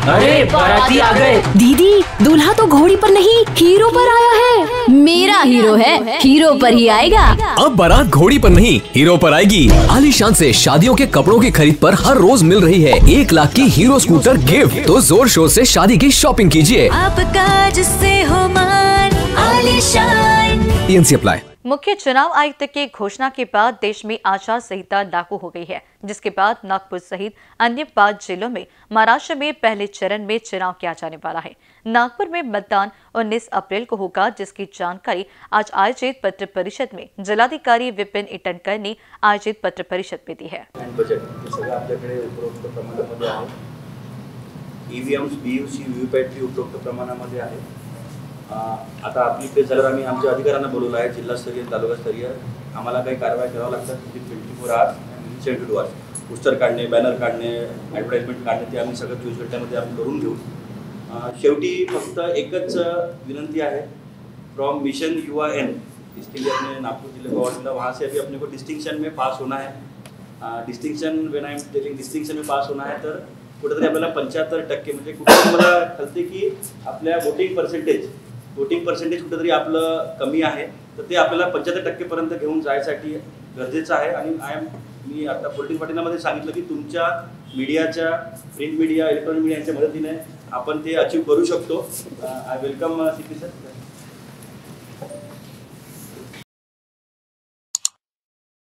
अरे बाराती आ गए। दीदी, दूल्हा तो घोड़ी पर नहीं हीरो पर आया है। मेरा हीरो है, हीरो पर ही आएगा। अब बारात घोड़ी पर नहीं हीरो पर आएगी। आलीशान से शादियों के कपड़ों की खरीद पर हर रोज मिल रही है 1 लाख की हीरो स्कूटर गिफ्ट। तो जोर शोर से शादी की शॉपिंग कीजिए। आपका जिससे हो मान आलीशान। TNC apply. मुख्य चुनाव आयुक्त की घोषणा के बाद देश में आचार संहिता लागू हो गई है, जिसके बाद नागपुर सहित अन्य 5 जिलों में महाराष्ट्र में पहले चरण में चुनाव किया जाने वाला है। नागपुर में मतदान 19 अप्रैल को होगा, जिसकी जानकारी आज आयोजित पत्र परिषद में जिलाधिकारी विपिन इटनकर ने आयोजित पत्र परिषद में दी है। आता आपली पेज झाल्यावर आम्ही आमच्या अधिकाऱ्यांना बोलवलं आहे, जिल्हास्तरीय तालुकास्तरीय आम्हाला काही कारवाई करावं लागतात 24 आवर्स आणि 72 आवर्स. पोस्टर काढणे, बॅनर काढणे, ॲडव्हर्टाइजमेंट काढणे ते आम्ही सगळं 24 घंट्यामध्ये आम्ही करून घेऊ. शेवटी फक्त एकच विनंती है फ्रॉम मिशन युवा एन, इसके लिए अपने नागपुर जिले को और वहाँ से अभी अपने को डिस्टिंक्शन में पास होना है. Distinction when I am telling distinction में पास होना है तर कुठेतरी आपल्याला 75% म्हणजे कुठे मला कळते की आपल्या वोटिंग पर्सेंटेज कुठेतरी आपलं कमी आहे, तर ते आपल्याला 75% पर्यंत घेऊन जायसाठी गरजेचं आहे. आणि मी आता पॉलिटिक्स पार्टीमध्ये सांगितलं की तुमच्या मीडियाच्या प्रिंट मीडिया इलेक्ट्रॉनिक मीडिया यांच्या मदतीने आपण ते अचीव करू शकतो. I welcome CP sir.